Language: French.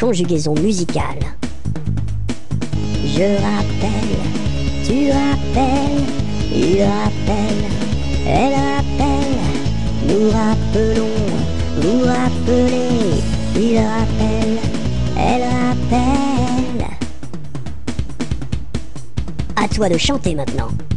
conjugaison musicale. Je rappelle, tu rappelles, il rappelle, elle rappelle, nous rappelons, vous rappelez, il rappelle, elle rappelle. À toi de chanter maintenant.